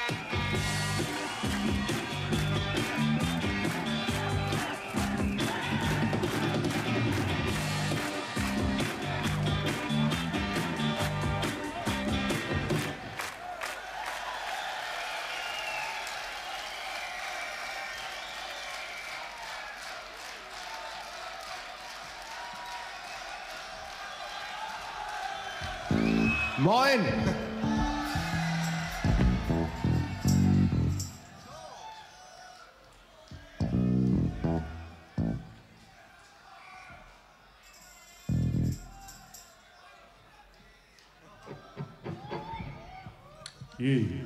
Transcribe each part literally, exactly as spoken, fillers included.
Moin! Yeah.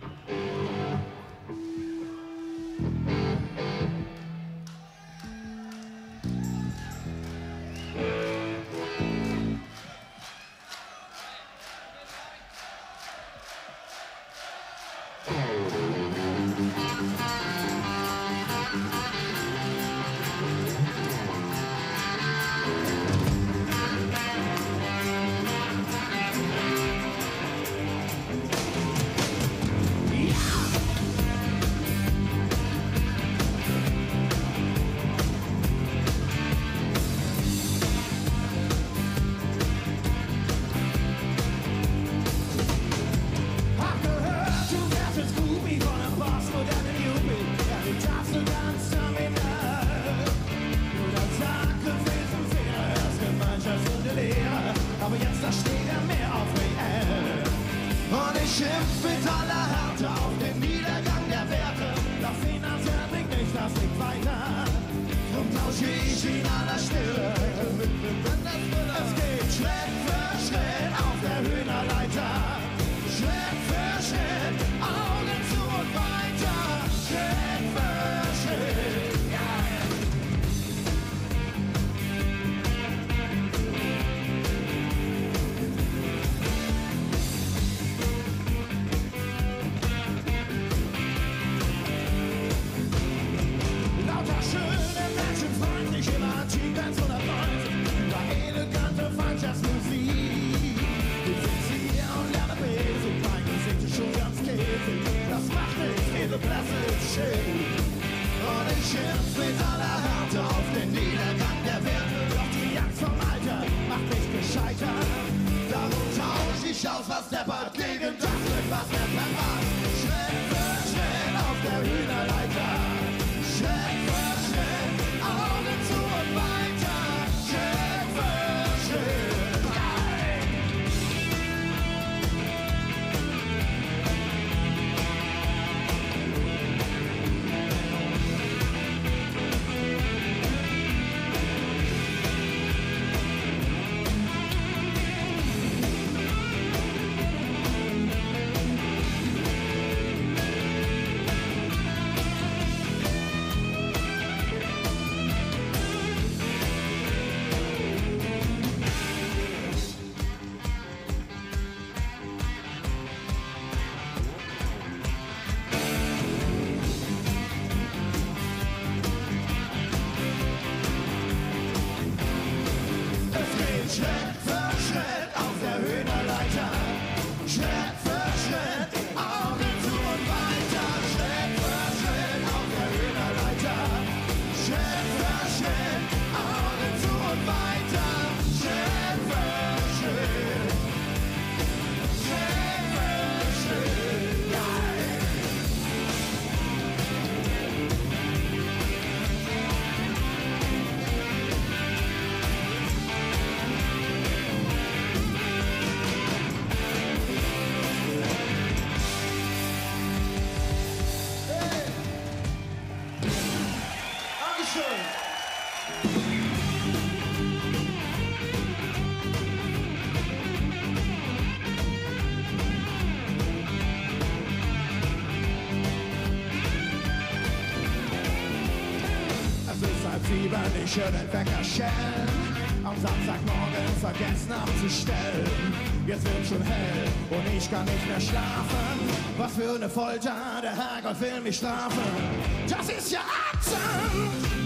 Ich höre den Wecker schellen, am Samstagmorgen vergessen abzustellen. Jetzt wird schon hell und ich kann nicht mehr schlafen. Was für eine Folter, der Herrgott will mich strafen. Das ist ja Atem,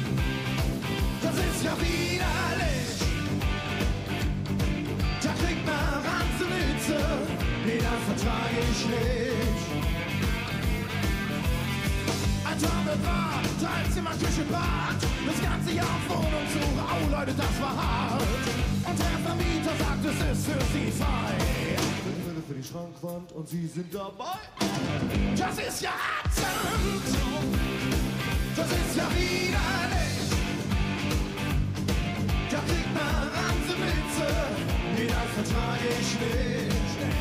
das ist ja widerlich. Da kriegt man Ranzenütze, nee, das vertrage ich nicht. war, Teilzimmer, Küche, Bad, das ganze Jahr auf Wohnungssuche, oh Leute, das war hart. Und der Vermieter sagt, es ist für sie frei. Fälle für die Schrankwand und sie sind dabei. Das ist ja ätzend, das ist ja widerlich. Da kriegt man Ranzenwitze, nee, das vertrage ich nicht.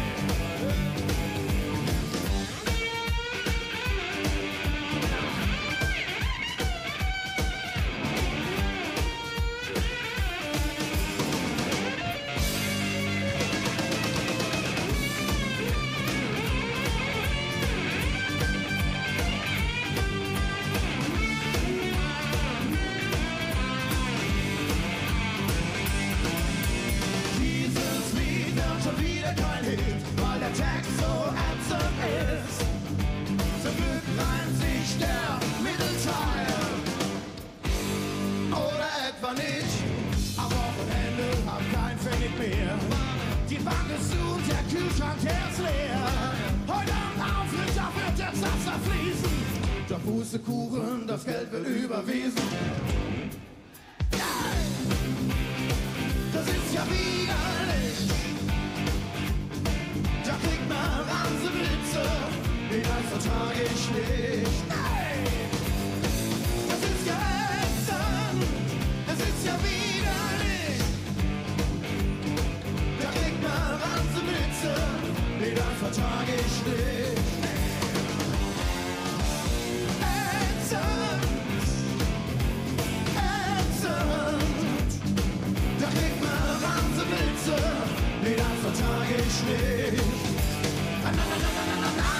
Die Bank ist zu und der Kühlschrank, der ist leer. Heute Abend Auftritt, da wird jetzt Wasser fließen. Der Pustekuchen, das Geld wird überwiesen. Das ist ja widerlich. Da kriegt man Ranzenwitze, nee, das vertrage ich nicht. Nein, das ist ja ätzend, das ist ja widerlich. Nee, das vertrage ich nicht. Ätzend, ätzend. Da kriegt man Ranzenwitze. Nee, das vertrage ich nicht. Na, na, na, na, na, na, na.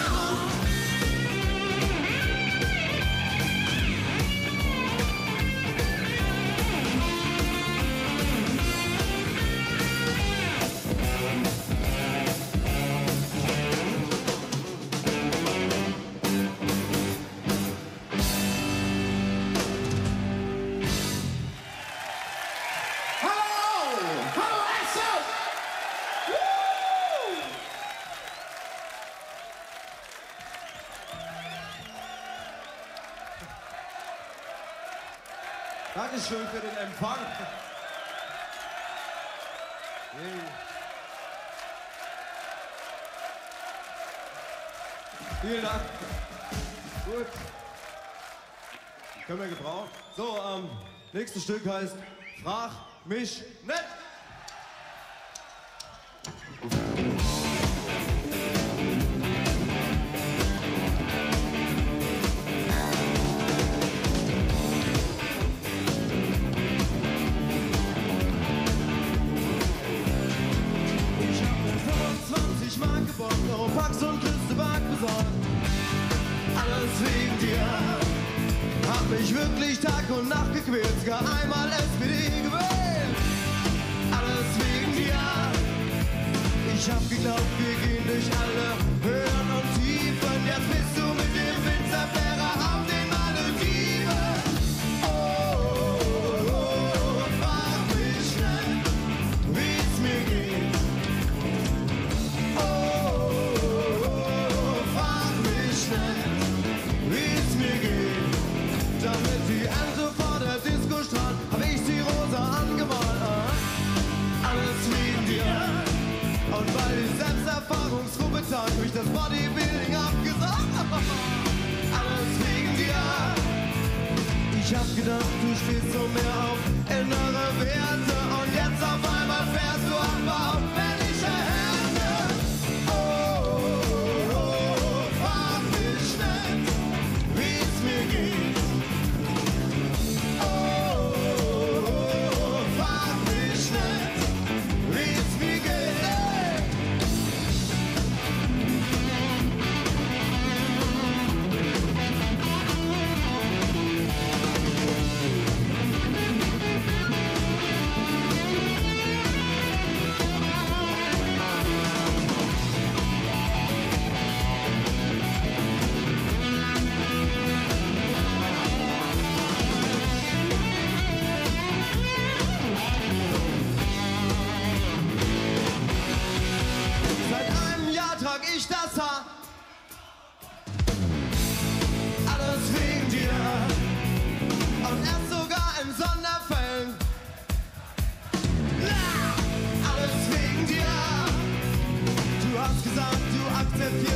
Dankeschön für den Empfang. Hey. Vielen Dank. Gut. Können wir gebrauchen. So, ähm, nächstes Stück heißt Frag mich nicht. Pax und Kiste Back besorgt. Alles wegen dir. Hab mich wirklich Tag und Nacht gequält, gar einmal S P D gewählt. Alles wegen dir. Ich hab geglaubt, wir gehen durch alle Höhen und Tiefen. Jetzt bist du mit dem Winzerfährer auf den Malediven. Oh, oh, oh, frag mich schnell, wie's mir geht. Oh, damit die Ente vor der Disco strahlt, hab ich sie rosa angemalt. Alles wegen dir. Und weil die Selbsterfahrungsgruppe tat, durch das Bodybuilding abgesagt. Alles wegen dir. Ich hab gedacht, du stehst so mehr auf innere Werte. Und jetzt auf einmal fährst du am Bauch, wenn ich erhärte. Oh, oh, oh, frag mich schnell, wie's mir geht.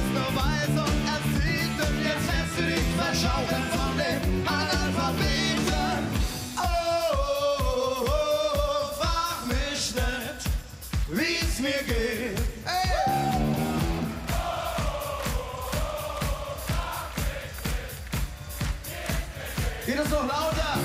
bist nur weiß und erzieht und jetzt lässt du dich verschaukeln von den Analphabeten. Oh, oh, oh, oh, frag mich nicht, wie's mir geht. Hey. Geht es noch lauter?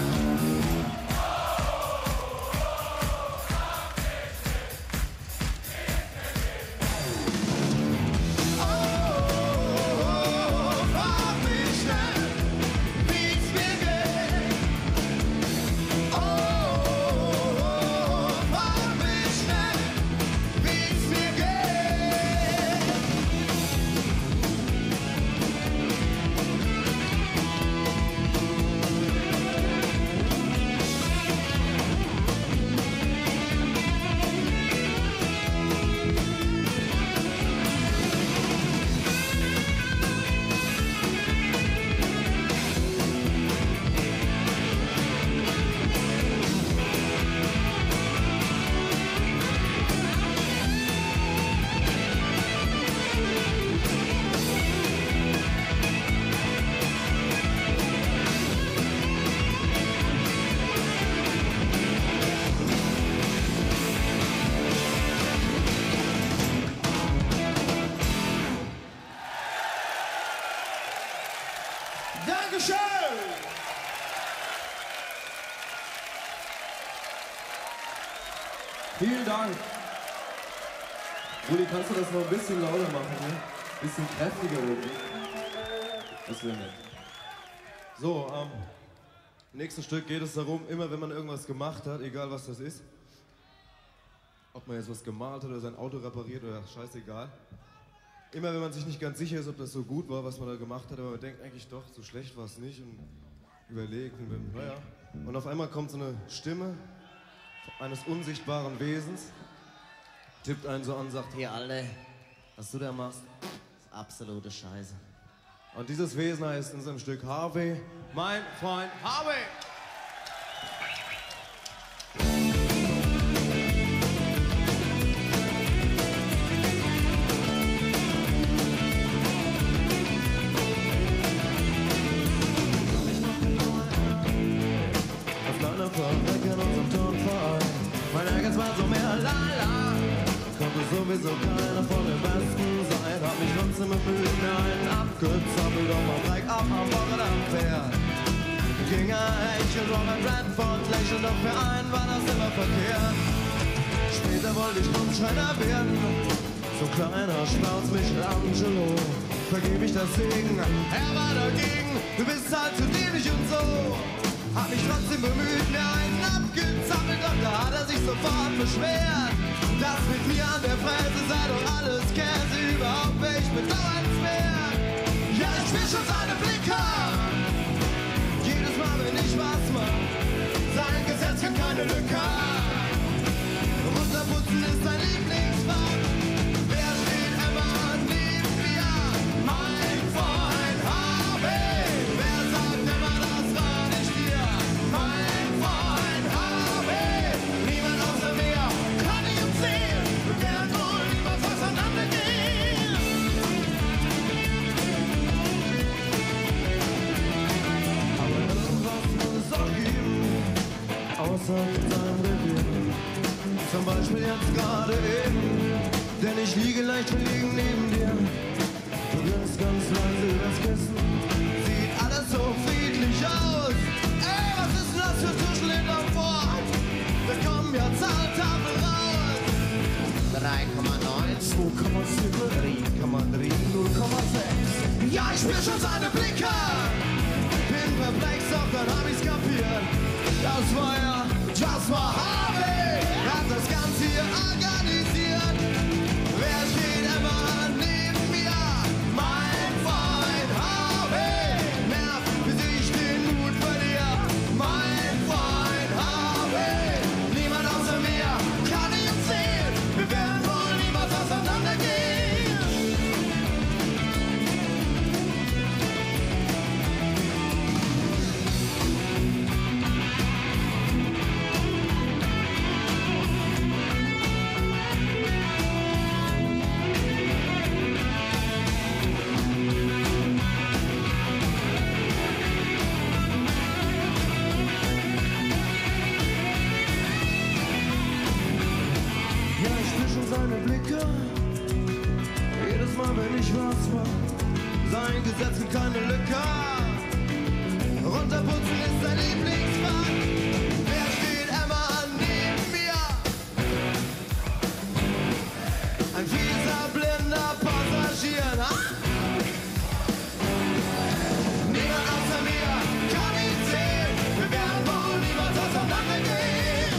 Dankeschön! Vielen Dank. Rudi, kannst du das noch ein bisschen lauter machen, ne? Ein bisschen kräftiger irgendwie. Das wäre nett. So, ähm, im nächsten Stück geht es darum, immer wenn man irgendwas gemacht hat, egal was das ist, ob man jetzt was gemalt hat oder sein Auto repariert oder scheißegal, immer wenn man sich nicht ganz sicher ist, ob das so gut war, was man da gemacht hat, aber man denkt eigentlich doch, so schlecht war es nicht und überlegt und wenn, naja. Und auf einmal kommt so eine Stimme eines unsichtbaren Wesens, tippt einen so an und sagt, hier Alter, was du da machst, ist absolute Scheiße. Und dieses Wesen heißt in unserem Stück Harvey, mein Freund Harvey. Sowieso keiner von den Besten sein. Hab mich trotzdem bemüht, mir einen abgezappelt und mal Dreck ab am Wochenendpferd. Ging ein Händchen Rock and Redford, lächeln, doch für einen war das immer verkehrt. Später wollte ich Rundschreiner werden, so kleiner Schnauz Michelangelo. Vergib ich das Segen, er war dagegen, du bist halt zu dienlich und so. Hab mich trotzdem bemüht, mir einen abgezappelt, doch da hat er sich sofort beschwert. Das mit mir an der Fräse sei doch alles Käse, überhaupt wär ich bedauernswert. Ja, ich will schon seine Blicke, jedes Mal, wenn ich was mach, sein Gesetz kennt keine Lücke. Runterputzen ist sein Lieblingsfach, wer steht immer neben mir? Mein Freund Harvey, wer sagt immer, das war nicht dir? Mein Freund Harvey, niemand außer mir kann ich uns sehen, wir werden wohl niemals auseinandergehen. Aber irgendwas muss es auch geben, außer sein Revier. Zum Beispiel jetzt gerade eben, denn ich liege leicht verlegen neben dir. Du grinst ganz leise übers Kissen, sieht alles so friedlich aus. Ey, was ist denn das für Tuschel hinterm Fort? Da kommen ja Zahltafeln raus. drei Komma neun, zwei Komma sieben, drei Komma drei, null Komma sechs. Ja, ich spür schon seine Blicke, bin perplex, doch dann hab ich's kapiert. Das war ja, das war Harvey, hat das Ganze hier organisiert. Wer steht immer neben mir? Mein Freund Harvey, nervt, bis ich den Mut verliere. Mein Freund Harvey, niemand außer mir kann ich uns sehen. Wir werden wohl niemals auseinandergehen. kein Gesetz und keine Lücke. Runterputzen ist dein Lieblingsfach. Wer steht immer neben mir? Ein fieser, blinder Passagier, na? Niemand außer mir kann ihn sehen. Wir werden wohl niemals auseinandergehen.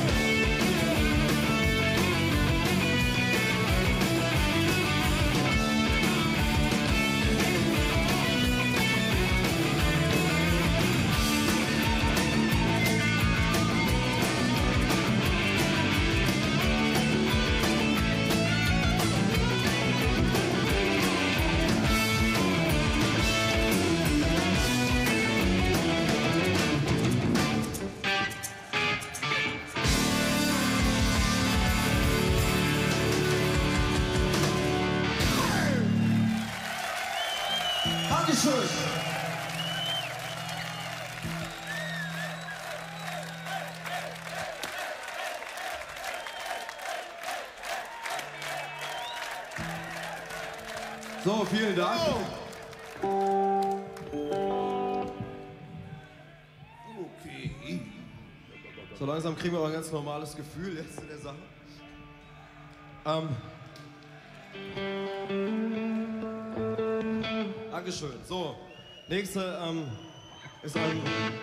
Dankeschön. So, vielen Dank. Oh. Okay. So langsam kriegen wir aber ein ganz normales Gefühl jetzt in der Sache. Ähm. Dankeschön. So, nächste ähm, ist ein.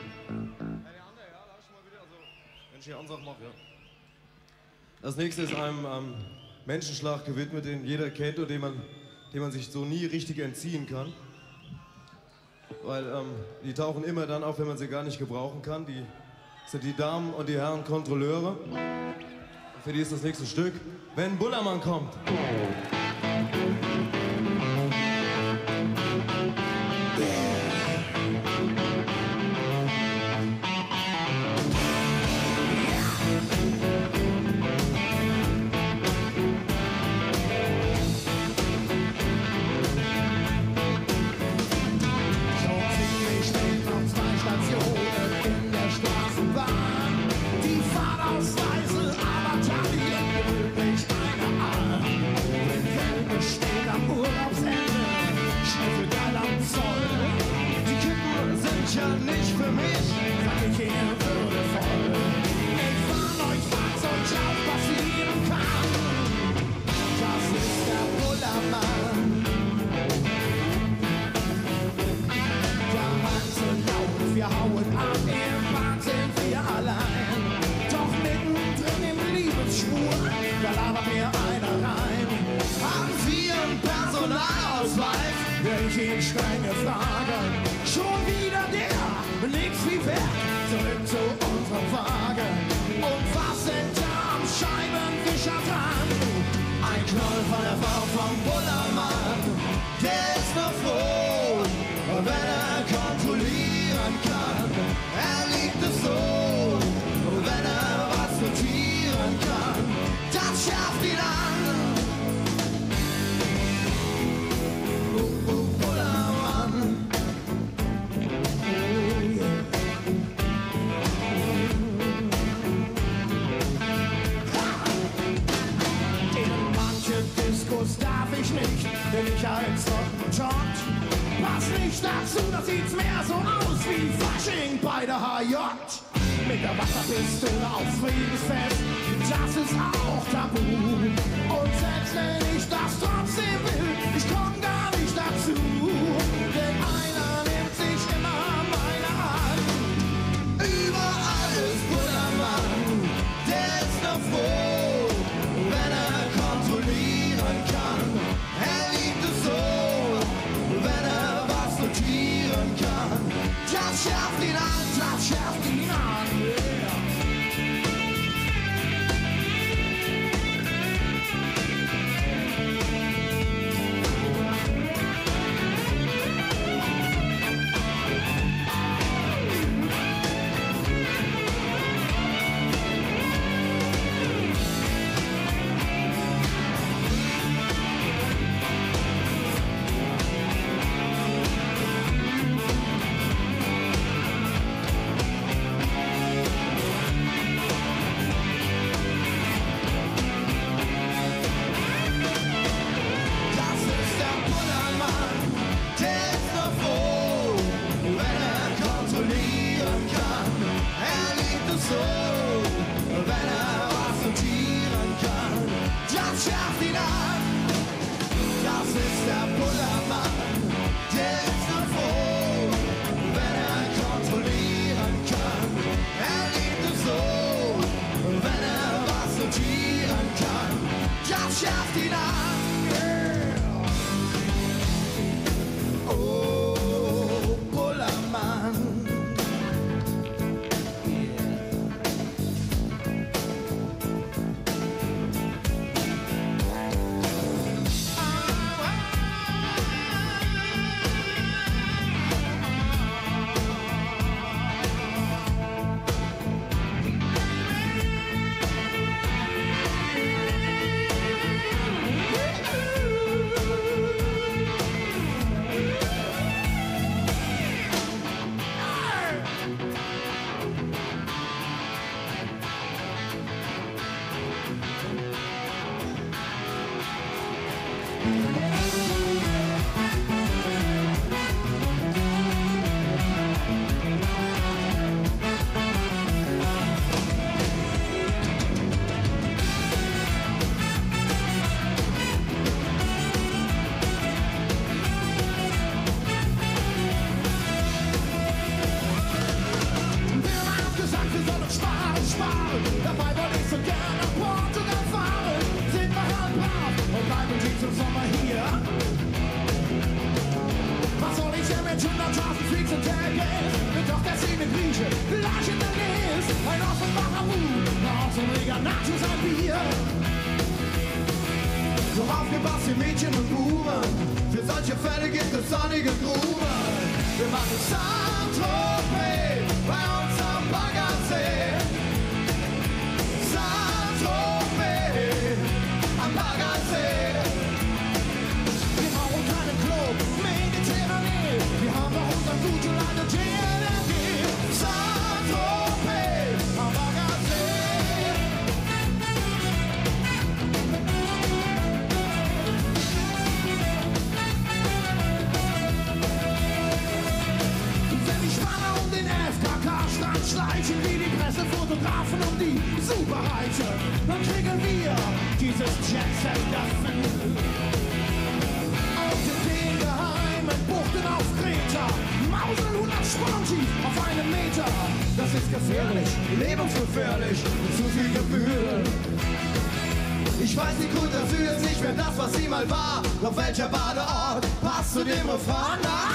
Wenn ich hier Ansage mache, ja. Das nächste ist einem ähm, Menschenschlag gewidmet, den jeder kennt und dem man, dem man sich so nie richtig entziehen kann. Weil ähm, die tauchen immer dann auf, wenn man sie gar nicht gebrauchen kann. Die sind die Damen und die Herren Kontrolleure. Und für die ist das nächste Stück, wenn Bullermann kommt. zu Tage ist. Doch der Szene Grieche, gleich in der Nähe ist. Ein Offenbacher Mut, aus dem Reger Nachschuss ein Bier. So aufgepasst, ihr Mädchen und Buben, für solche Fälle gibt es sonnige Gruben. Wir machen Saint-Tropez bei uns am Baggersee. Saint-Tropez am Baggersee. Wir brauchen keinen Club, Mediterranee. Wir haben noch unser gute Leute T N G. Saint-Tropez am Baggersee. Wenn die Spanner um den F K K-Strand schleichen, wie die Pressefotografen um die Superreichen, dann kriegen wir dieses Jet-Set-Gefühl. Auf den zehn geheimen Buchten auf Kreta, Mauseln hundert Sponti auf einem Meter. Das ist gefährlich, lebensgefährlich, mit zu viel Gefühl. Ich weiß, die Côte d'Azur ist nicht mehr das, was sie mal war. Doch welcher Badeort passt zu dem Refrain? Na?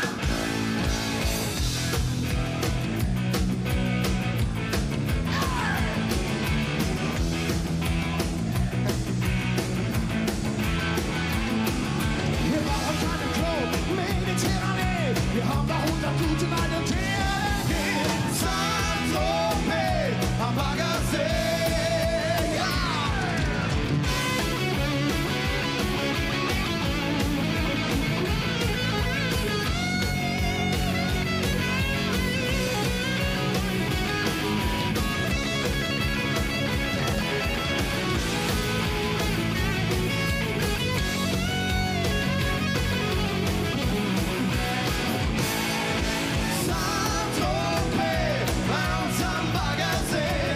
Wir brauchen keinen Club, Mediterranee. Wir haben da hundert gute Leute T N G. Saint-Tropez am Baggersee. Ja! Saint-Tropez bei uns am Baggersee.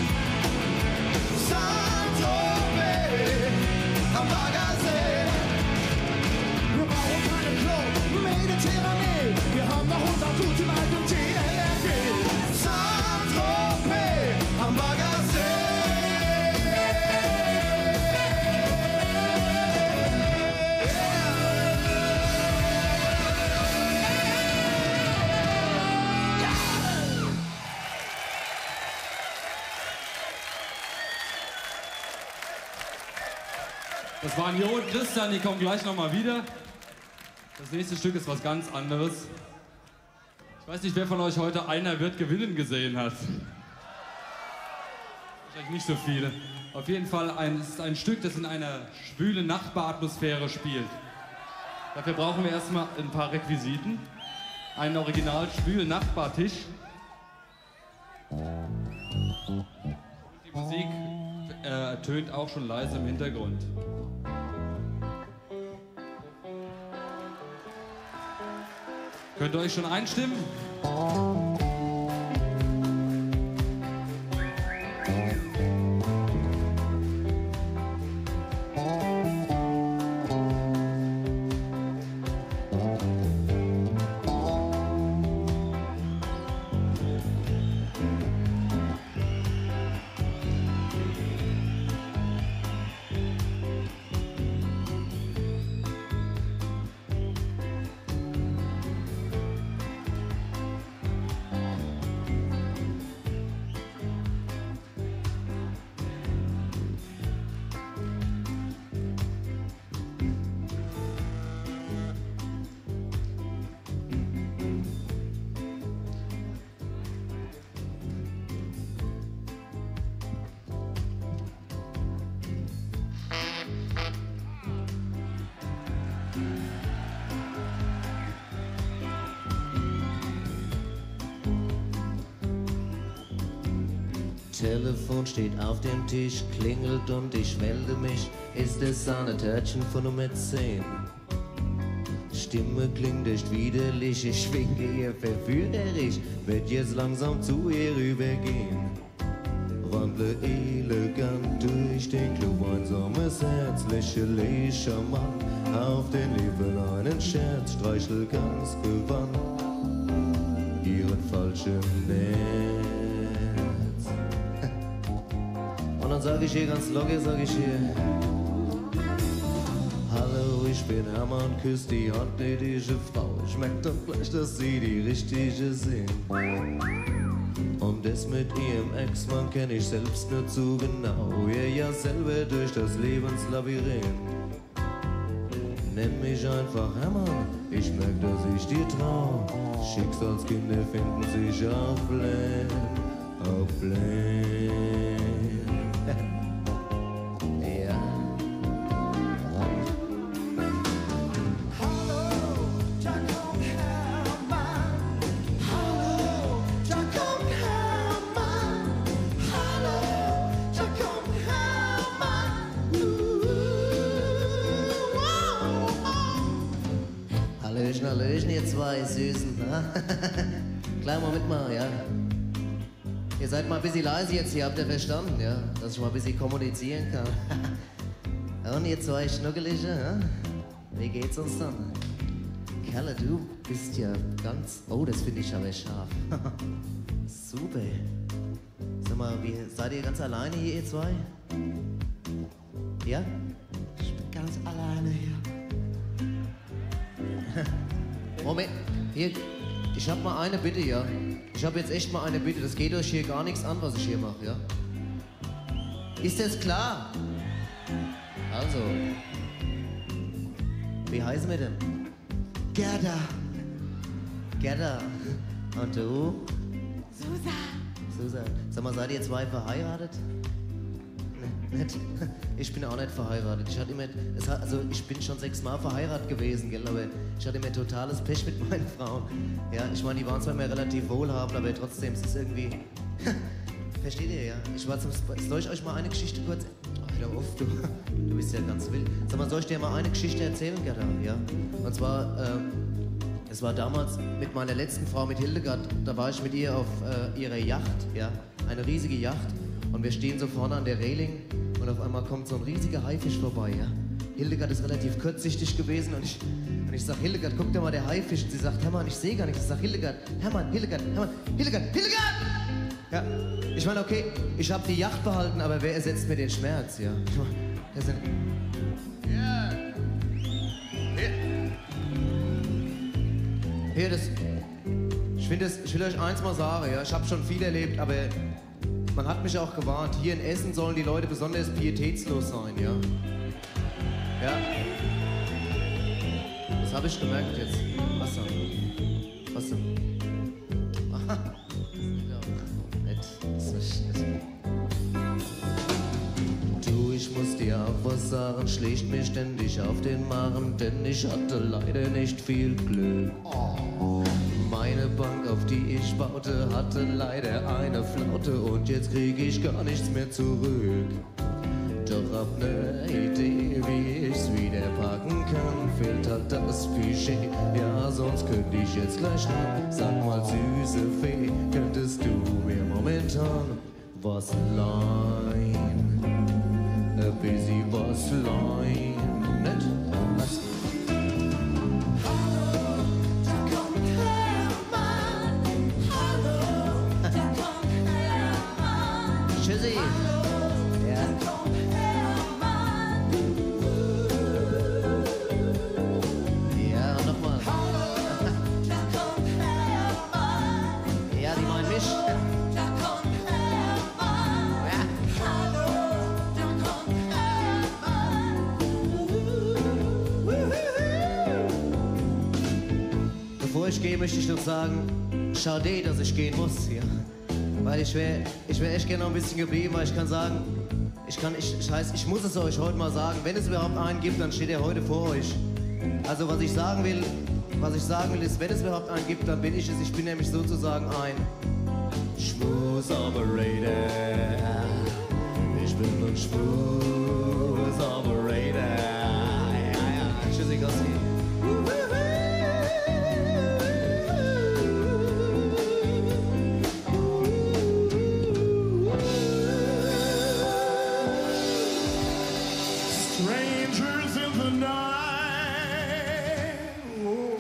Saint-Tropez am Baggersee. Wir brauchen keinen Club, Mediterranee. Wir haben noch unser gute Leute T N G. Saint-Tropez am Baggersee. Das waren Jo und Christian, die kommen gleich nochmal wieder. Das nächste Stück ist was ganz anderes. Ich weiß nicht, wer von euch heute Einer wird gewinnen gesehen hat. Wahrscheinlich nicht so viele. Auf jeden Fall ein, es ist ein Stück, das in einer schwülen Nachbaratmosphäre spielt. Dafür brauchen wir erstmal ein paar Requisiten. Einen original schwülen Nachbartisch. Die Musik äh, ertönt auch schon leise im Hintergrund. Könnt ihr euch schon einstimmen? Telefon steht auf dem Tisch, klingelt und ich melde mich. Ist es Sahnetörtchen von Nummer zehn? Stimme klingt echt widerlich, ich winke ihr verführerisch, werd jetzt langsam zu ihr rübergehen. Wandle elegant durch den Club, einsames Herz, lächle charmant auf den Lippen einen Scherz, streichel ganz gewandt ihren falschen Netz. Und dann sag ich ihr ganz locker, sag ich ihr: Hallo, ich bin Hermann, küss die Hand, ne, diese Frau. Ich merk doch gleich, dass sie die richtige sind. Und das mit ihrem Ex-Mann kenn ich selbst nur zu genau. Ihr ja selber durch das Lebenslabyrinth. Nenn mich einfach Hermann, ich merk, dass ich dir trau. Schicksalskinder finden sich auf Plan, auf Plan. Ja. Hallöchen, Hallöchen, ihr zwei Süßen. Kleinen Moment mal, ja. Ihr seid mal ein bisschen leise jetzt hier, habt ihr verstanden, ja? Dass ich mal ein bisschen kommunizieren kann. Und ihr zwei Schnuckelige, ja? Wie geht's uns dann? Kerle, du bist ja ganz... Oh, das finde ich aber scharf. Super. Sag mal, wie, seid ihr ganz alleine hier, ihr zwei? Ja? Ich bin ganz alleine hier. Moment, hier, ich hab mal eine Bitte, ja. Ich hab jetzt echt mal eine Bitte. Das geht euch hier gar nichts an, was ich hier mache, ja. Ist das klar? Also, wie heißen wir denn? Gerda. Gerda. Und du? Susa. Susan. Sag mal, seid ihr zwei verheiratet? Nee, nicht? Ich bin auch nicht verheiratet. Ich hatte immer, es hat, also ich bin schon sechsmal verheiratet gewesen, gell, aber ich hatte immer totales Pech mit meinen Frauen. Ja, ich meine, die waren zwar immer relativ wohlhabend, aber trotzdem, es ist irgendwie... Versteht ihr, ja? Ich war zum... Soll ich euch mal eine Geschichte kurz... Oh, hör auf, du. Du bist ja ganz wild. Sag mal, soll ich dir mal eine Geschichte erzählen, Gerda? Ja? Und zwar, ähm, es war damals mit meiner letzten Frau, mit Hildegard, da war ich mit ihr auf äh, ihrer Yacht, ja? Eine riesige Yacht. Und wir stehen so vorne an der Reling und auf einmal kommt so ein riesiger Haifisch vorbei, ja? Hildegard ist relativ kurzsichtig gewesen und ich, und ich sag, Hildegard, guck dir mal der Haifisch. Und sie sagt, Hermann, ich sehe gar nichts. Ich sag, Hildegard, Hermann, Hildegard, Hermann, Hildegard, Hildegard! Ja, ich meine, okay, ich habe die Yacht behalten, aber wer ersetzt mir den Schmerz, ja? Ich mein, das sind... Ja. Hier. Hier, das... Ich finde das, ich will euch eins mal sagen, ja? Ich habe schon viel erlebt, aber... Man hat mich auch gewarnt, hier in Essen sollen die Leute besonders pietätslos sein, ja? Ja. Das habe ich gemerkt jetzt. Was denn? Was denn? Aha. Nett. Das ist du, ich muss dir auch was sagen, schlägt mir ständig auf den Magen, denn ich hatte leider nicht viel Glück. Meine Bank, auf die ich baute, hatte leider eine Flaute und jetzt krieg ich gar nichts mehr zurück. Doch ab ne Idee, wie ich's wieder packen kann, fehlt halt das Budget. Ja, sonst könnte ich jetzt gleich ran. Sag mal, süße Fee, könntest du mir momentan was leihen? Ein bisschen was leihen, nicht? Was? Tschüssi. Ja. Ja, und nochmal. Ja, die meinen mich. Bevor ich gehe, möchte ich noch sagen, schade, dass ich gehen muss, ja. Weil ich wäre ich wär echt gerne noch ein bisschen geblieben, weil ich kann sagen, ich kann, ich, ich heißt, ich muss es euch heute mal sagen, wenn es überhaupt einen gibt, dann steht er heute vor euch. Also was ich sagen will, was ich sagen will ist, wenn es überhaupt einen gibt, dann bin ich es. Ich bin nämlich sozusagen ein Schmus-Operator. Ich bin ein Schmus-Operator. Ja, ja, tschüssi, Gossi. Strangers in the night. Whoa.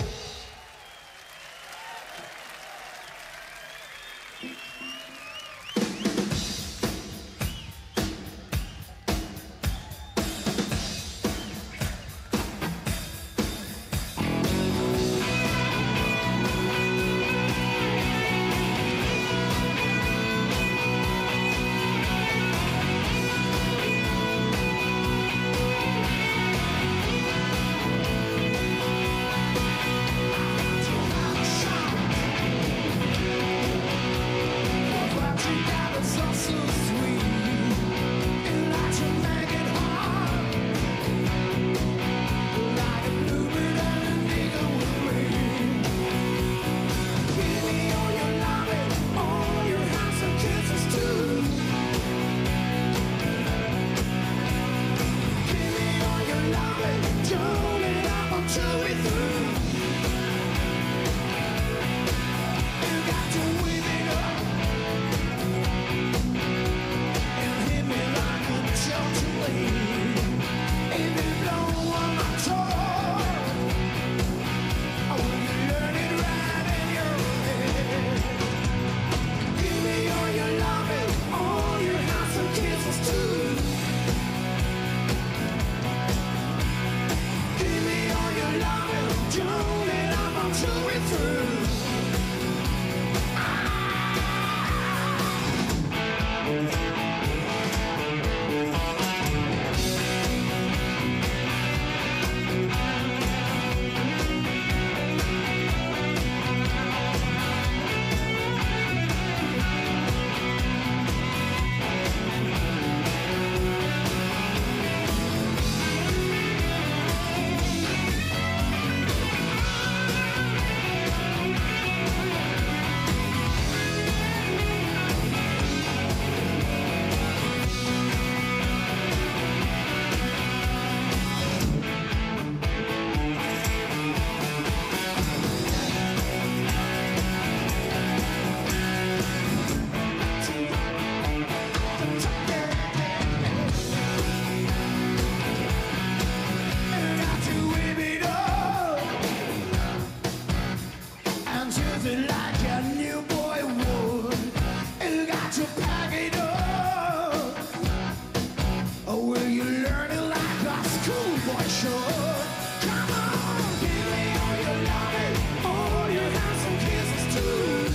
choose it like a new boy would. You got to pack it up. Or will you learn it like a schoolboy should? Come on, give me all your loving, all your handsome kisses too.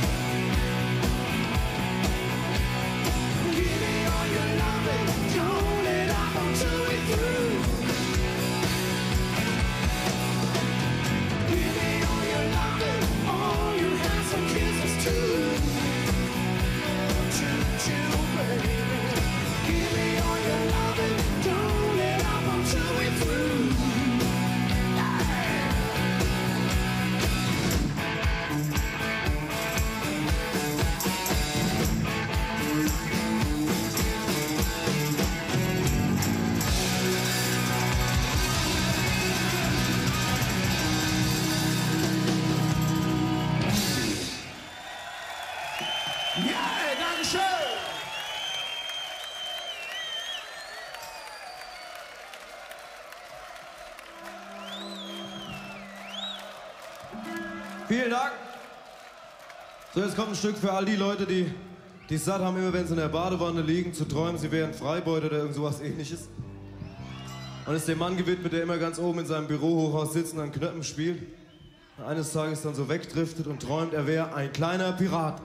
Give me all your loving, don't let up until we're through. Give me all your loving, all your handsome kisses too. Choo choo, baby. Give me all your loving, don't let up until we're through. Yeah, Dankeschön. Vielen Dank. So, jetzt kommt ein Stück für all die Leute, die die satt haben, immer wenn sie in der Badewanne liegen, zu träumen, sie wären Freibeuter oder irgend sowas ähnliches. Und es ist dem Mann gewidmet, der immer ganz oben in seinem Bürohochhaus sitzt und an Knöpfen spielt. Und eines Tages dann so wegdriftet und träumt, er wäre ein kleiner Pirat.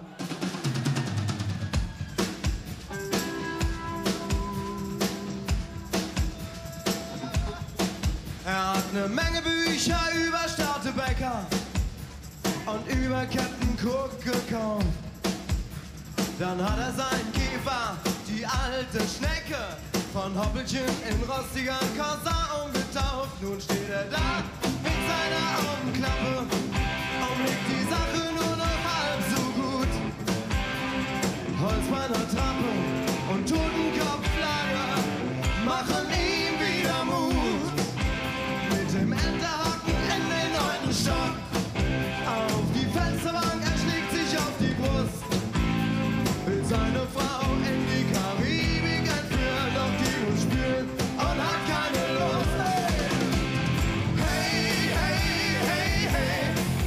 Er hat eine Menge Bücher über Störtebeker und über Captain Cook gekauft. Dann hat er seinen Käfer, die alte Schnecke, von Hoppelchen in rostiger Corsa umgetauft. Nun steht er da mit seiner Augenklappe und legt die Sache nur noch halb so gut. Holzbeiner Trappe und Totenkopflager machen ihm wieder Mut. Mit dem Enterhaken in den neunten Stock, auf die Fensterbank, er schlägt sich auf die Brust. Will seine Frau in die Karibik entführen, doch die muss spüren und hat keine Lust. Hey, hey, hey, hey, hey,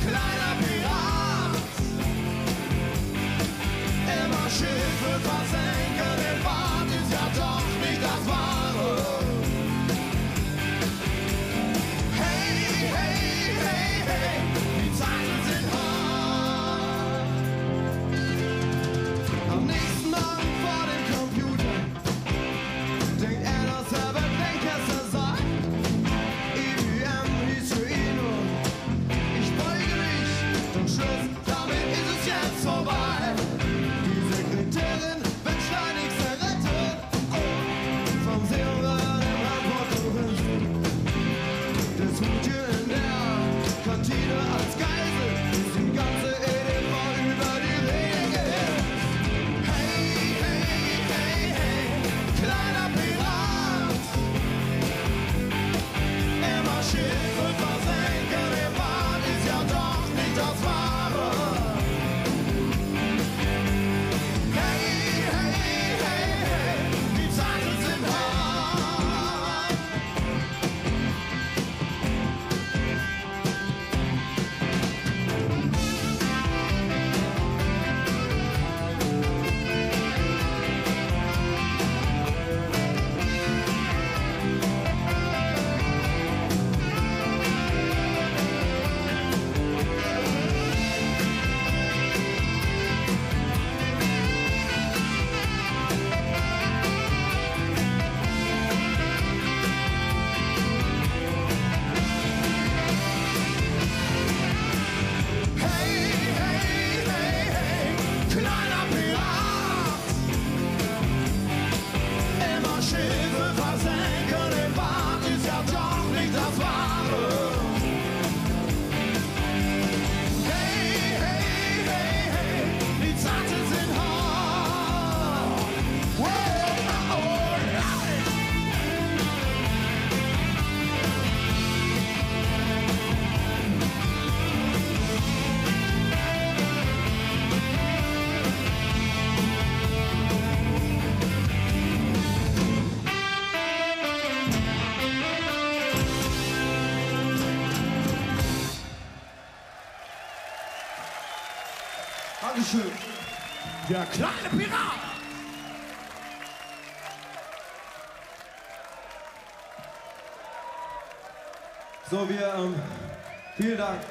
Dankeschön. Der kleine Pirat. So, wir, ähm, vielen Dank.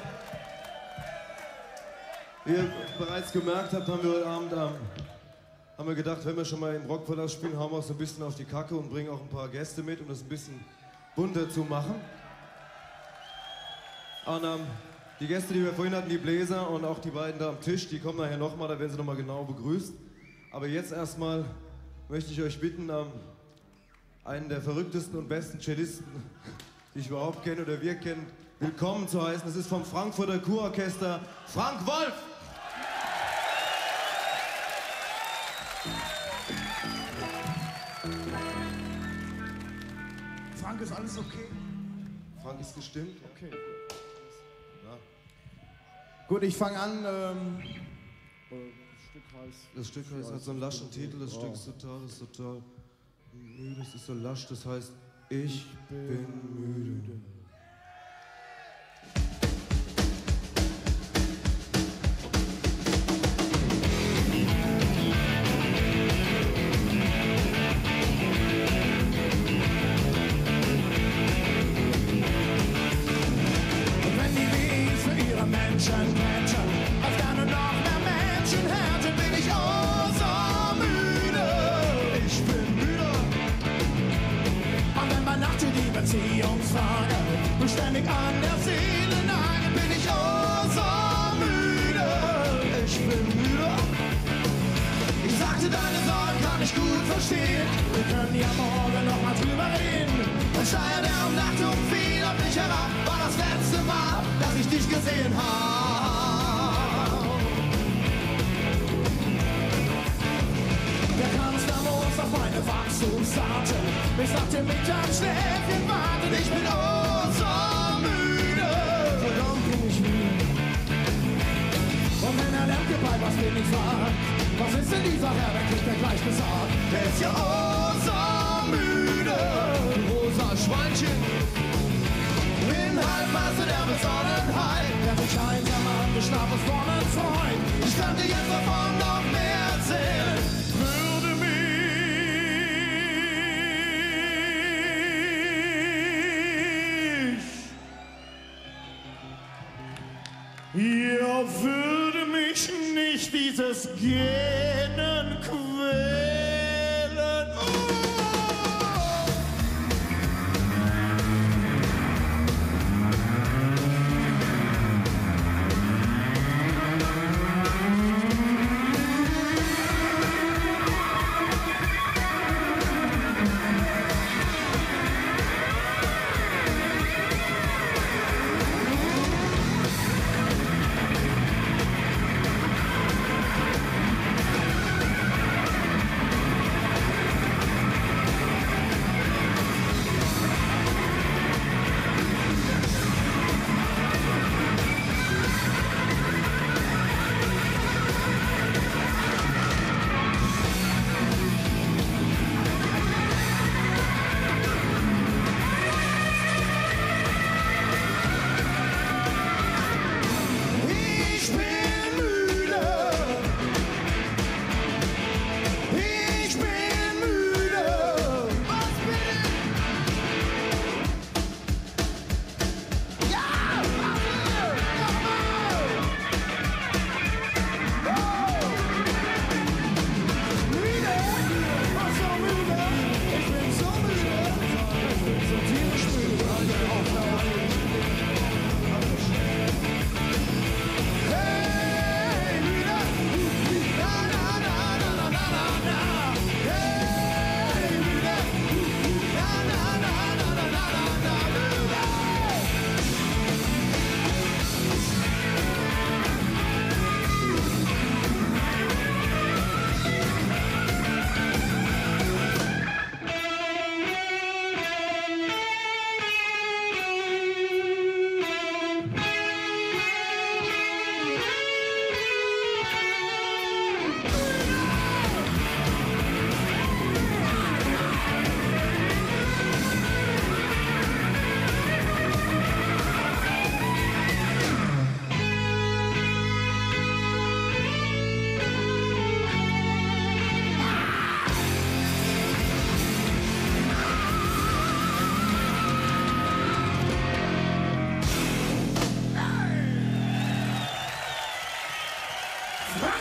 Wie ihr bereits gemerkt habt, haben wir heute Abend, ähm, haben wir gedacht, wenn wir schon mal im Rockverlass spielen, hauen wir auch so ein bisschen auf die Kacke und bringen auch ein paar Gäste mit, um das ein bisschen bunter zu machen. Und ähm, die Gäste, die wir vorhin hatten, die Bläser und auch die beiden da am Tisch, die kommen nachher nochmal, da werden sie nochmal genau begrüßt. Aber jetzt erstmal möchte ich euch bitten, ähm, einen der verrücktesten und besten Cellisten, die ich überhaupt kenne oder wir kennen, willkommen zu heißen. Das ist vom Frankfurter Kurorchester Frank Wolf. Frank, ist alles okay? Frank ist gestimmt. Okay. Ja. Gut, ich fange an. Ähm, das Stück heißt... Das Stück heißt, hat so einen laschen Titel, das Stück ist total, ist total müde, es ist so lasch, das heißt, ich bin müde. Beziehungsfrage und ständig an der Seele nage, bin ich oh so müde. Ich bin müde. Ich sagte, deine Sorgen kann ich gut verstehen. Wir können ja morgen noch mal drüber reden. Der Schleier, der um Nacht umfiel auf mich herab, war das letzte Mal, dass ich dich gesehen habe. Der Kanzlermoos auf meine Wachstumsrate. Ich nach dem Mittagsschläfchen warten, ich bin oh so müde. Verdammt bin ich müde. Und wenn er lernt bei was bin ich fragt, was ist denn dieser Herr, der kriegt mir gleich gesagt. Der ist ja oh so müde. Rosa Schweinchen. In Halbmasse der Besonnenheit. Der sich einsam angeschnappt ist von einem Freund. Ich könnte jetzt davon noch mehr erzählen. Würde mich Ihr würde mich nicht dieses Gähnen quälen. Oh!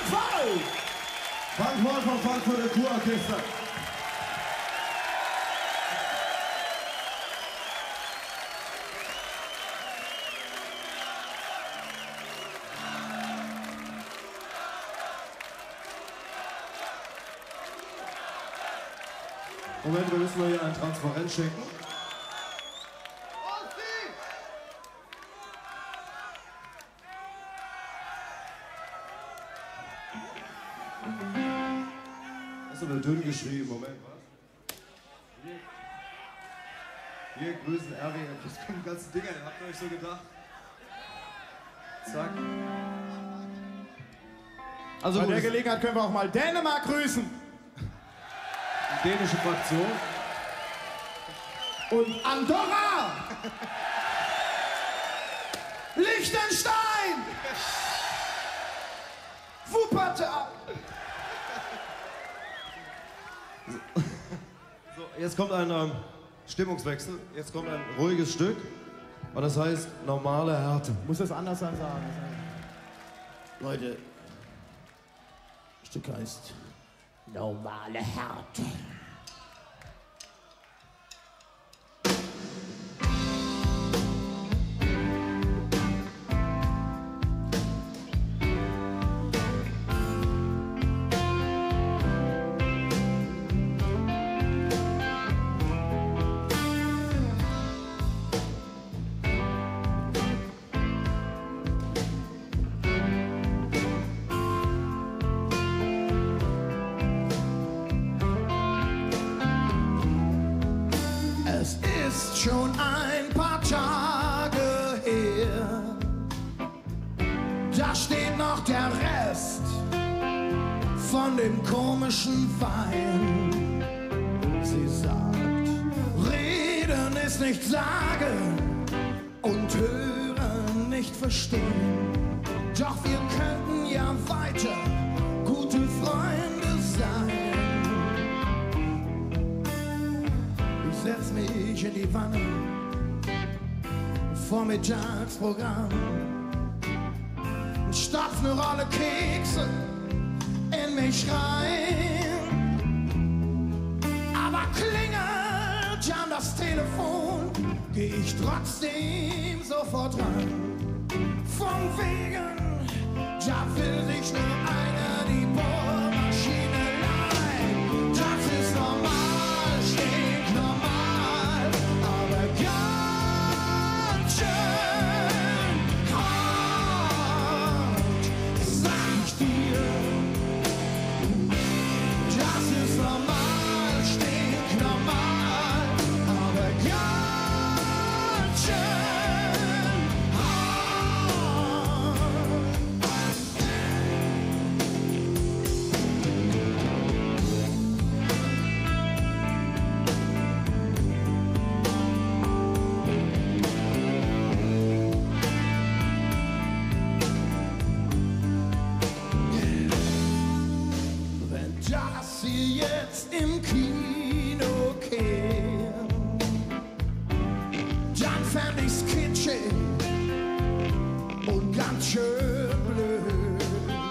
Wolf! Frank Wolf vom Frankfurter Kurorchester. Moment, wir müssen mal hier ein Transparent schicken. Das ist aber dünn geschrieben. Moment, was? Hier, hier grüßen Erwin. Das kommen die ganzen Dinger, den habt ihr euch so gedacht. Zack. Also Bei der Gelegenheit können wir auch mal Dänemark grüßen. Die dänische Fraktion. Und Andorra! Liechtenstein! Wuppertal! So, jetzt kommt ein ähm, Stimmungswechsel. Jetzt kommt ein ruhiges Stück. Und das heißt normale Härte. Muss das anders sein sagen? Leute, das Stück heißt normale Härte. Schon ein paar Tage her, da steht noch der Rest von dem komischen Wein. Sie sagt, reden ist nicht sagen und hören nicht verstehen. Doch wir könnten ja weiter gute Freunde sein. Ich setz mich in die Wanne, Vormittagsprogramm, und stopf ne Rolle Kekse in mich rein. Aber klingelt ja das Telefon, geh ich trotzdem sofort ran. Von wegen, da will sich nur einer die Bohrmaschine leihen. Das ist normal. Im Kino kehren, dann fänd ich's kitschig und ganz schön blöd.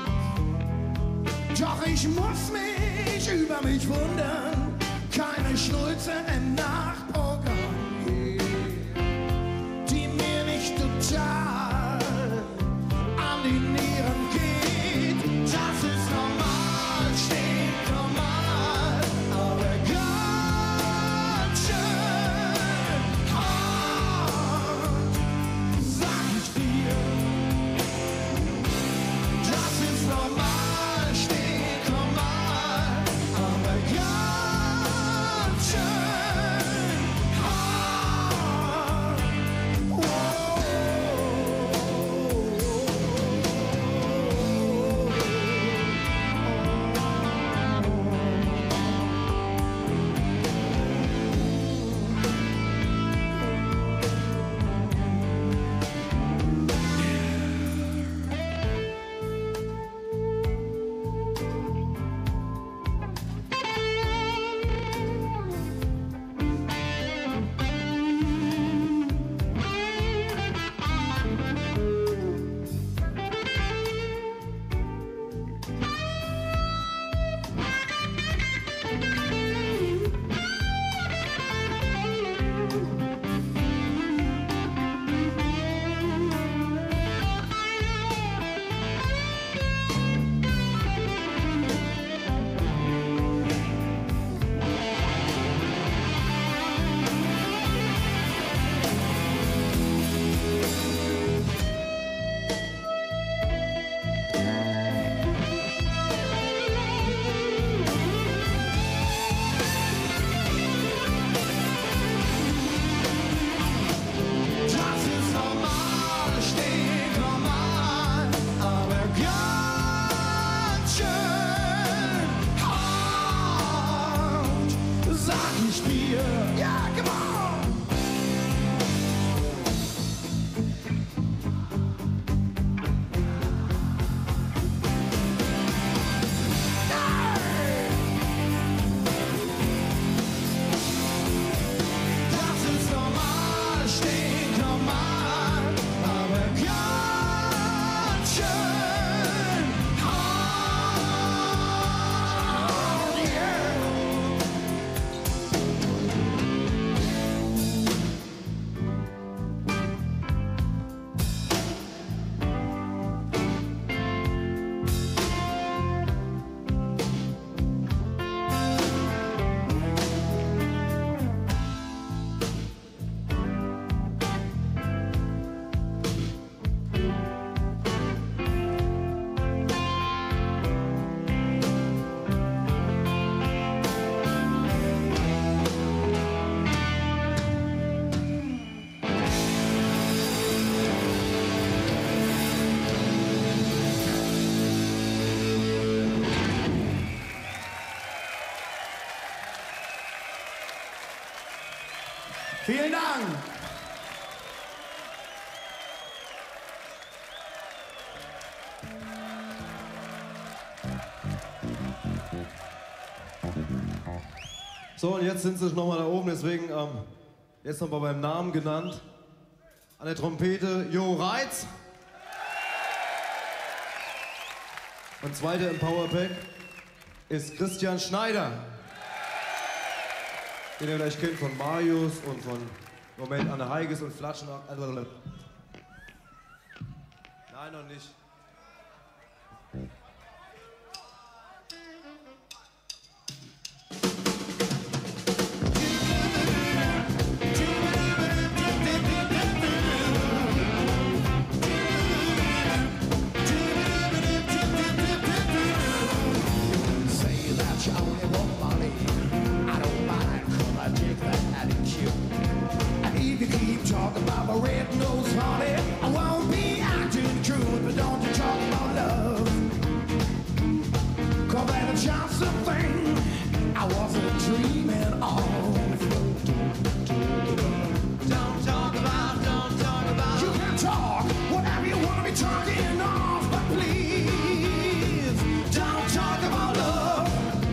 Doch ich muss mich über mich wundern, keine Schnulze im Nachprogramm, die mir nicht total an die Nieren geht. Das ist normal, steht normal. Normal, aber ganz schön Vielen Dank. So, und jetzt sind sie noch mal da oben, deswegen ähm, jetzt noch mal beim Namen genannt. An der Trompete Jo Reitz. Und zweiter im Powerpack ist Christian Schneider. Den ihr vielleicht kennt von Marius und von Moment Anne Heiges und Flatschen. Nein, noch nicht. Talk about my red nose, honey. I won't be acting the truth, but don't you talk about love. Call that a Johnson thing I wasn't dreaming of. Don't talk about, don't talk about. You can talk whatever you want to be talking of, but please don't talk about love.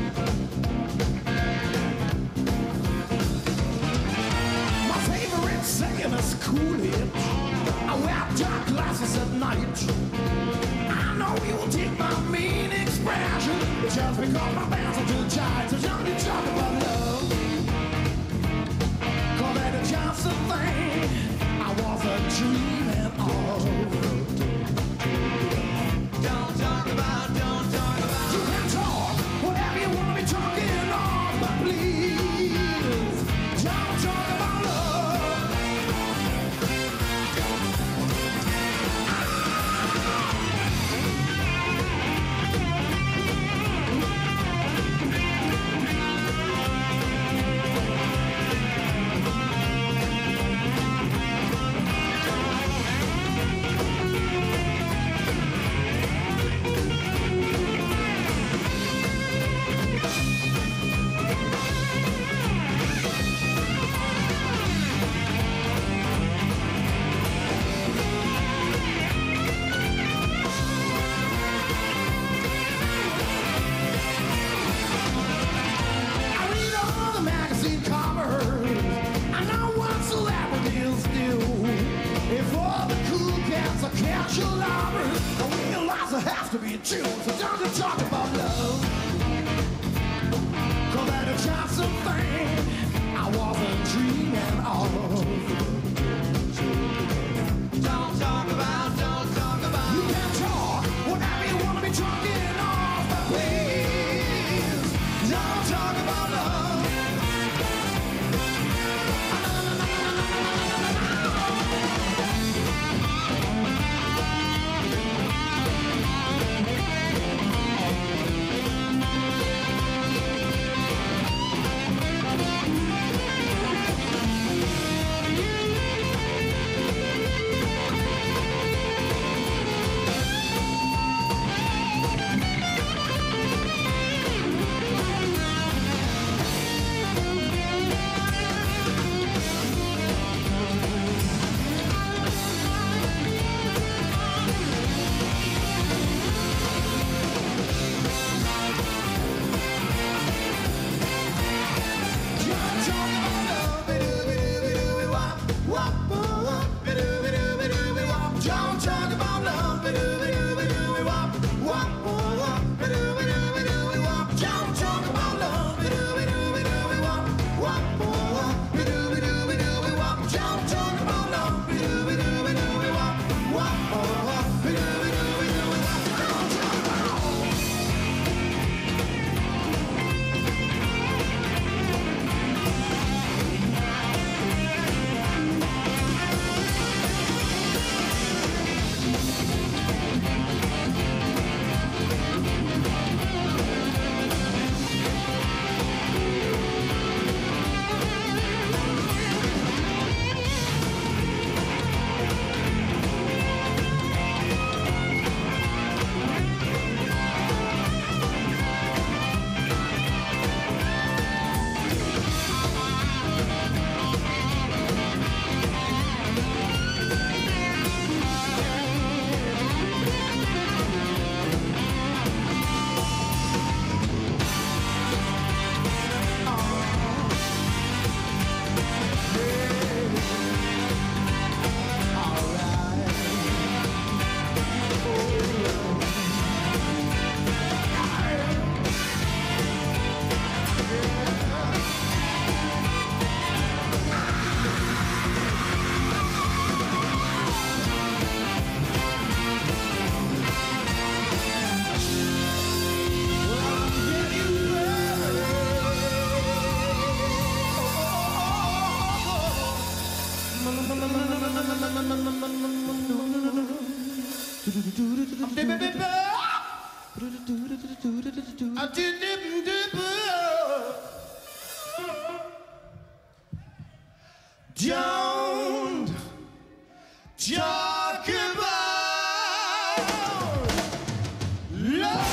My favorite saying is cool it. I wear dark glasses at night. I know you'll take my mean expression just because my bands are too tight. So don't you talk about love. Call that a Johnson thing I wasn't dreaming of. Don't talk about, don't talk about. You can talk whatever you want to be talking of, but please don't talk about love. To be true, so don't you talk about love. Call that a Johnson thing I wasn't dreaming of. Don't talk about, don't talk about. You can talk whatever you want to be talking of, but please don't talk about love. Don't talk about love.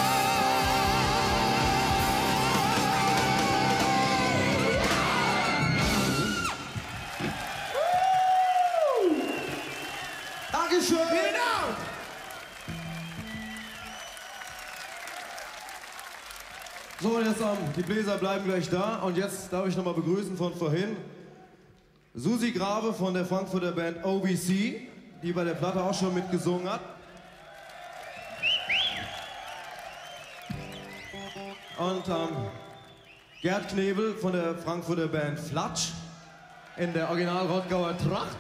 Dankeschön. Vielen Dank. So, und jetzt ähm, die Bläser bleiben gleich da. Und jetzt darf ich nochmal begrüßen von vorhin Susi Grave von der Frankfurter Band O B C, die bei der Platte auch schon mitgesungen hat. Und ähm, Gerd Knebel von der Frankfurter Band Flatsch in der Original-Rottgauer Tracht.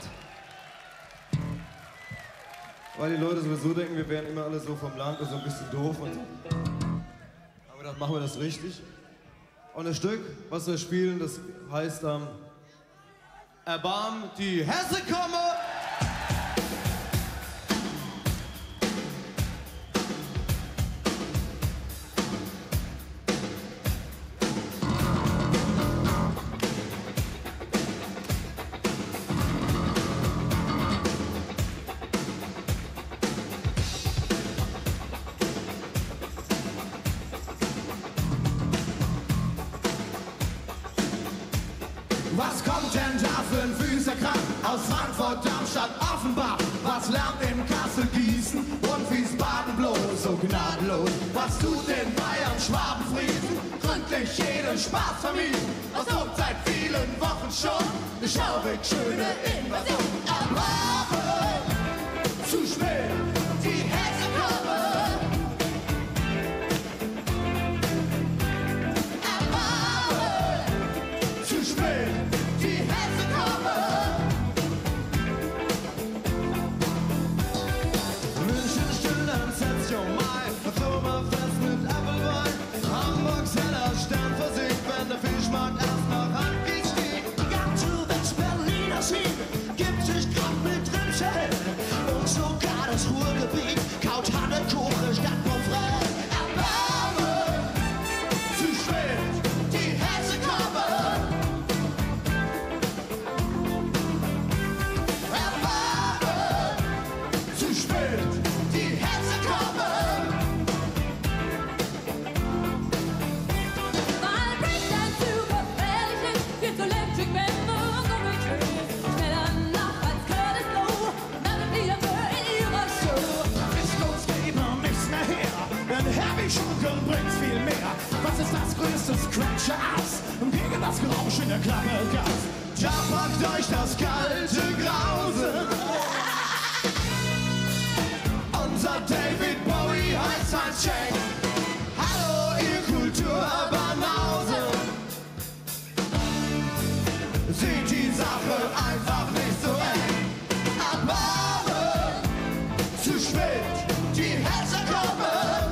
Weil die Leute sowieso denken, wir wären immer alle so vom Land und so ein bisschen doof. Und aber dann machen wir das richtig. Und das Stück, was wir spielen, das heißt ähm, Erbarm die Hesse komme! Was kommt denn da für ein Füßerkrank aus Frankfurt, Darmstadt, Offenbach? Was lernt in Kassel, Gießen und Wiesbaden bloß so gnadenlos? Was tut in Bayern, Schwaben, Friesen? Gründlich jeden Spaß vermieden. Was tut seit vielen Wochen schon eine schaurig schöne Invasion? Erbarmen, zu spät, die Hesse kommen. Gibt sich grad mit Rimschel und sogar das Ruhrgebiet kaut Hannekuchen statt Pommes frites. Erbarmen, zu spät, die Hesse kommen. Erbarmen, zu spät, die Hesse kommen. My breakdown super gefährlich ist, it's electric member going through. Schunkeln bringt's viel mehr. Was ist das größte Scratcher-Ass? Gegen das Geräusch in der Klappe Gas. Da packt euch das kalte Grausen. Unser David Bowie heißt sein Check. Hallo, ihr Kulturbanausen. Seht die Sache einfach nicht so eng. Erbarmen, zu spät, die Hesse kommen.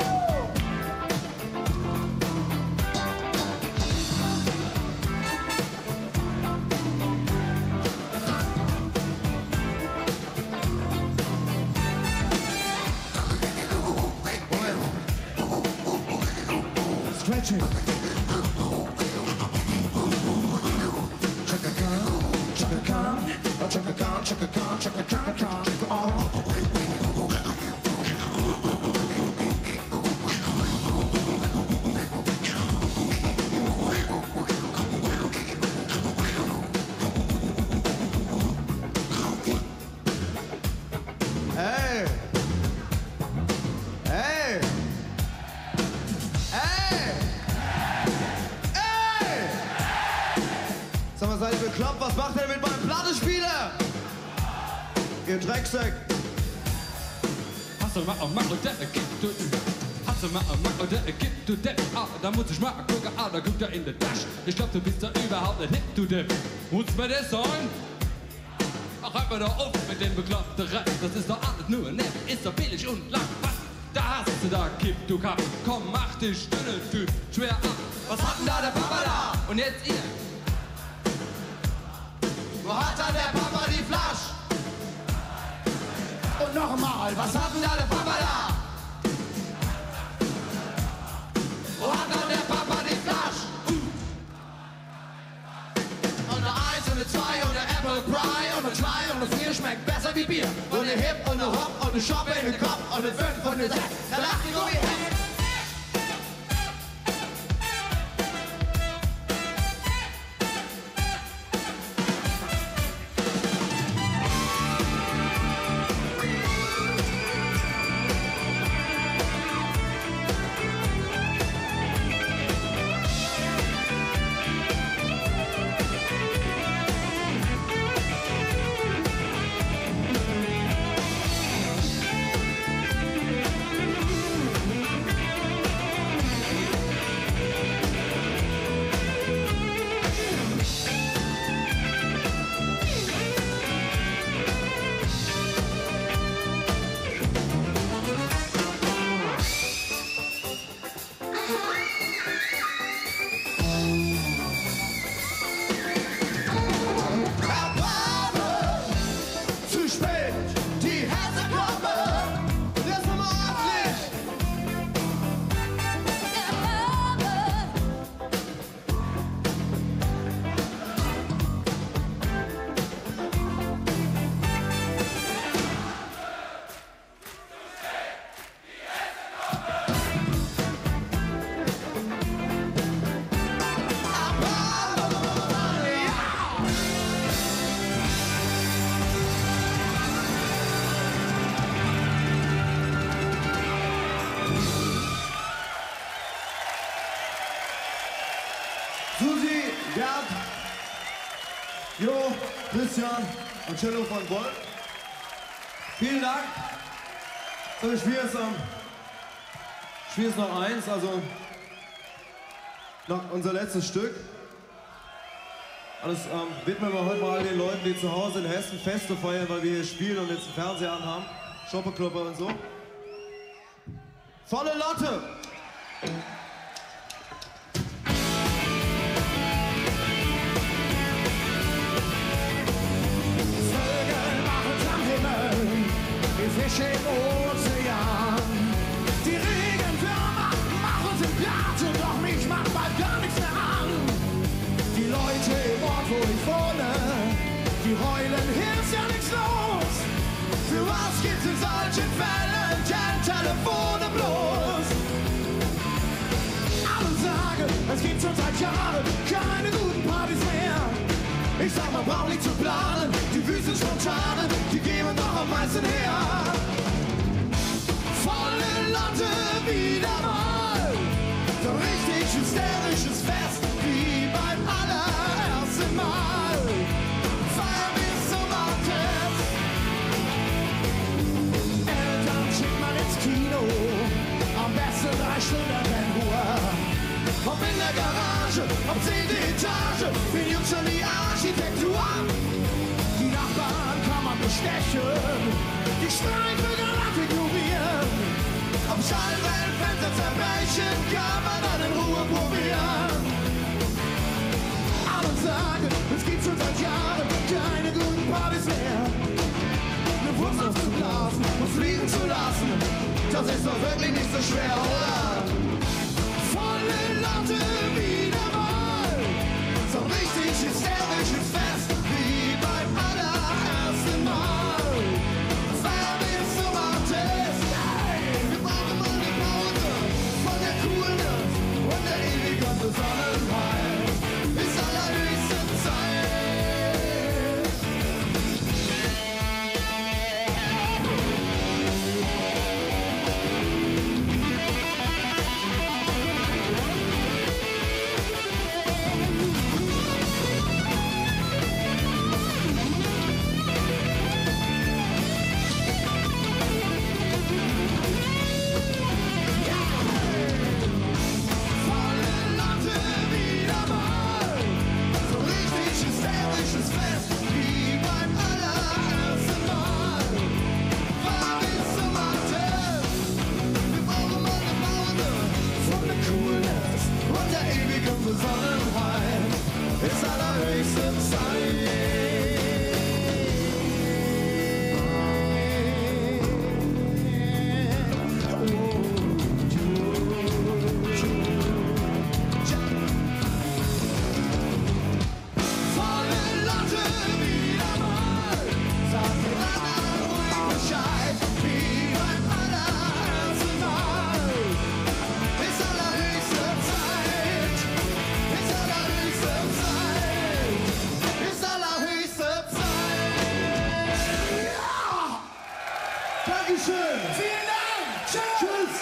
Stretching. Chaka Khan, Chaka Khan, Chaka Khan, Chaka Khan, Chaka Khan, Chaka Khan. Hey! Hey! Hey! Hey! Sag mal, seid ihr bekloppt? Was macht ihr mit meinem Plattenspieler? Ihr Drecksack! Hast du mal auf Mac und der gibt du. Hast du mal auf Mac und der gibt du Depp. Ah, da muss ich mal gucken, ah, da guckt er in der Tasche. Ich glaub, du bist da überhaupt nicht hip, du Depp. Muss mir das sein? Ach, hört mir doch auf mit dem bekloppten Rap. Das ist doch alles nur nett, ist doch billig und lang. Was? Da hast du da, Kipp, du Kapp. Komm, mach dich dünne Typ, schwer ab. Was hat denn da der Papa da? Und jetzt ihr. Wo hat da der Papa die Flasche? Und nochmal, was hat denn da der Papa da? wie Bier. Und ne Hip und ne Hop und ne Shop in den Kopf und ne Fünf und ne Sechs. Da lacht die Gummi her. Susi, Gerd, Jo, Christian und Cello von Wolf. Vielen Dank. So, ich spiele jetzt, ähm, ich spiele jetzt noch eins, also noch unser letztes Stück. Alles ähm, widmen wir heute mal all den Leuten, die zu Hause in Hessen Feste feiern, weil wir hier spielen und jetzt den Fernseher anhaben. Shopperklopper und so. Volle Lotte! Fische im Ozean. Die Regenwürmer machen den Platz und doch mich macht bald gar nichts mehr an. Die Leute im Ort, wo ich wohne, die heulen, hier ist ja nichts los. Für was gibt's in solchen Fällen kein Telefone bloß? Alle sagen, es gibt schon seit Jahren keine guten Partys mehr. Ich sag, man braucht nicht zu planen, die Wüsten spontanen, die geben doch am meisten her. Volle Lotte wieder mal, so richtig hysterisches Fest, wie beim allerersten Mal. Feiern bis zum Abtest. Eltern schickt man ins Kino, am besten drei Stunden in Ruhe. Ob in der Garage, ob zehnte Etage, für die Jungs schon die Architektur. Die Nachbarn kann man bestechen, die Streitbürger ab ignorieren. Ob Schallwellen, Fenster zerbrechen, kann man dann in Ruhe probieren. Alle sagen, es gibt schon seit Jahren keine guten Partys mehr. Eine Wurst aufzublasen und fliegen zu lassen, das ist doch wirklich nicht so schwer, oder? Volle Lotte wieder mal, so richtig hysterisches Fest, wie beim allerersten Mal. Feier bis zum Abtest, hey, wir brauchen mal eine Pause von der Coolness und der ewigen Besonnenheit. Ist allerhöchste Zeit. Ist allerhöchste Zeit. Volle Lotte wieder mal, sagt Applaus!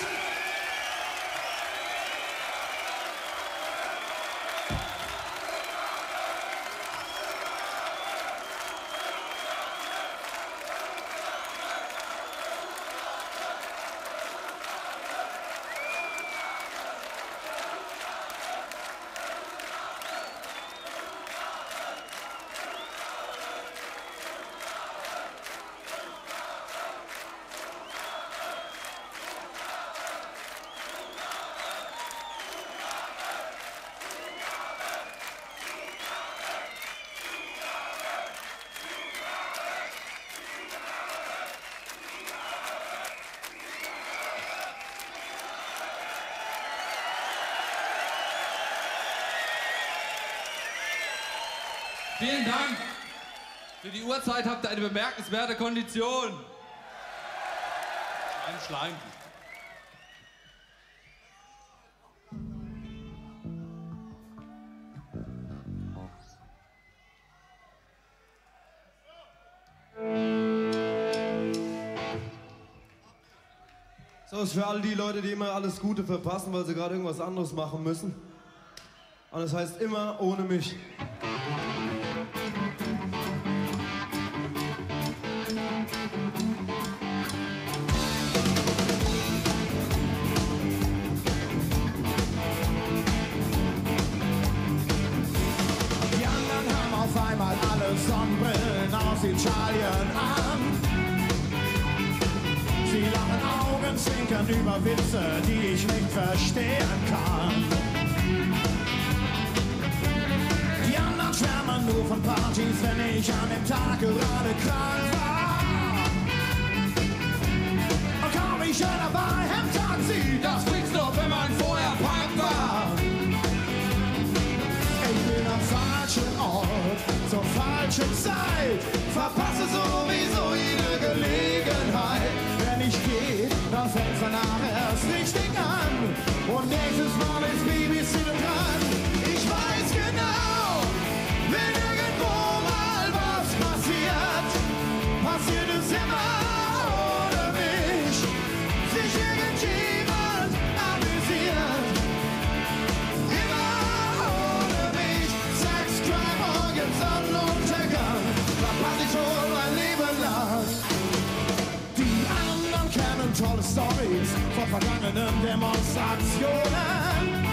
Vielen Dank. Für die Uhrzeit habt ihr eine bemerkenswerte Kondition. Ein Schleim. So ist für all die Leute, die immer alles Gute verpassen, weil sie gerade irgendwas anderes machen müssen. Und das heißt immer ohne mich. Sonnenbrillen aus Italien an. Sie lachen Augenzwinkern über Witze, die ich nicht verstehen kann. Die anderen schwärmen nur von Partys, wenn ich an dem Tag gerade krank war. Und kaum ich einer bei Hemd sieht, das bringt's doch, wenn man vorher Punk war. Ich bin am falschen Ort, zur falschen Zeit, verpasse sowieso jede Gelegenheit. Wenn ich gehe, dann fängt's danach erst richtig an. Und nächstes Mal ist Babysitting dran. Ich weiß genau, wenn irgendwo mal was passiert, passiert es immer ohne mich. Sich irgendjemand amüsiert. Immer ohne mich. Sex, Crime, Orgien, Sonnenuntergang. Verpasse ich schon mein Leben lang. Die anderen kennen tolle Storys von vergangenen Demonstrationen.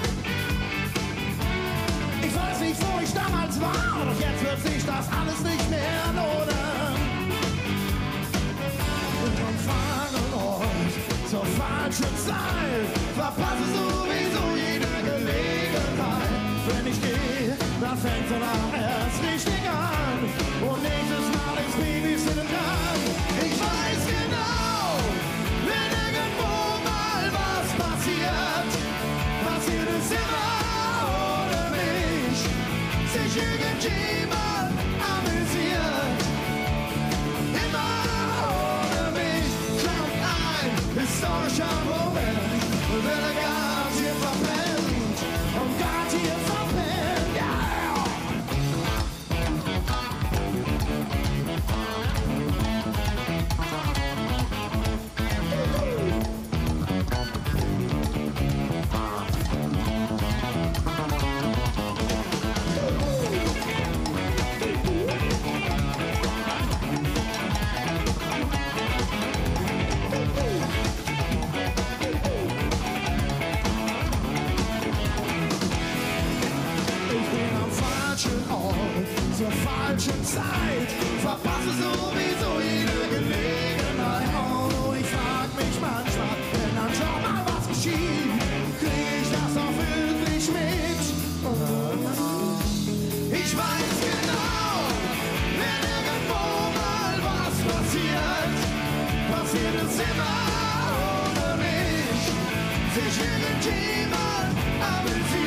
Ich weiß nicht, wo ich damals war, doch jetzt wird sich das alles nicht mehr lohnen. Am falschen Ort, zur falschen Zeit, verpasse sowieso jede Gelegenheit. Wenn ich gehe, dann fängt danach erst richtig an. Und nächstes Mal ist Babysitting dran. Ich weiß genau, wenn irgendwo mal was passiert, passiert es immer ohne mich. Sich irgendjemand amüsiert. Immer ohne mich kommt ein historischer Moment, wenn er garantiert verbrennt und garantiert verbrennt, ja. Ich bin am falschen Ort, zur falschen Zeit, verpasse sowieso jede Gelegenheit. Oh, ich frag mich manchmal, wenn dann schon mal was geschieht, krieg ich das auch wirklich mit? Ich weiß genau, wenn irgendwo mal was passiert, passiert es immer ohne mich. Sich irgendjemand amüsiert.